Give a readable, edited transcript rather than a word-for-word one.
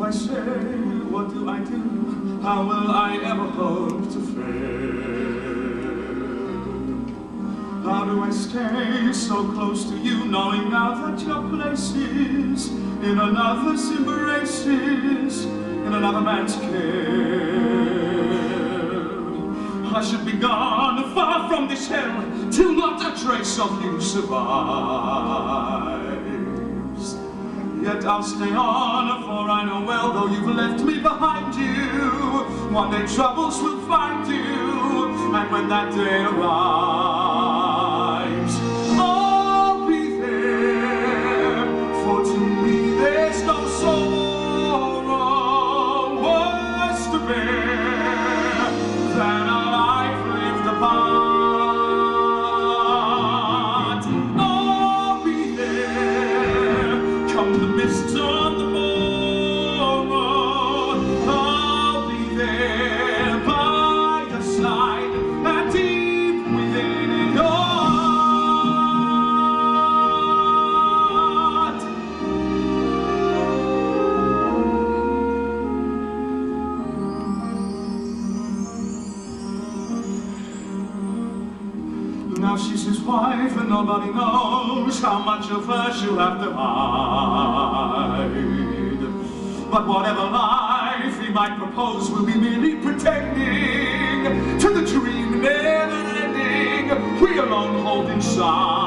I say? What do I do? How will I ever hope to fail? How do I stay so close to you, knowing now that your place is in another's embraces, in another man's care? I should be gone far from this hell, till not a trace of you survives. Yet I'll stay on, for I know well, though you've left me behind you, one day troubles will find you, and when that day arrives, I'll be there, for to me there's no sorrow worse to bear than a life lived apart. I'll be there, come the mist on the morrow. I'll be there by your side, and deep within your heart. Now she's his wife, and nobody knows how much of her she'll have to hide. But whatever life he might propose will be merely pretending to the dream never ending we alone hold inside.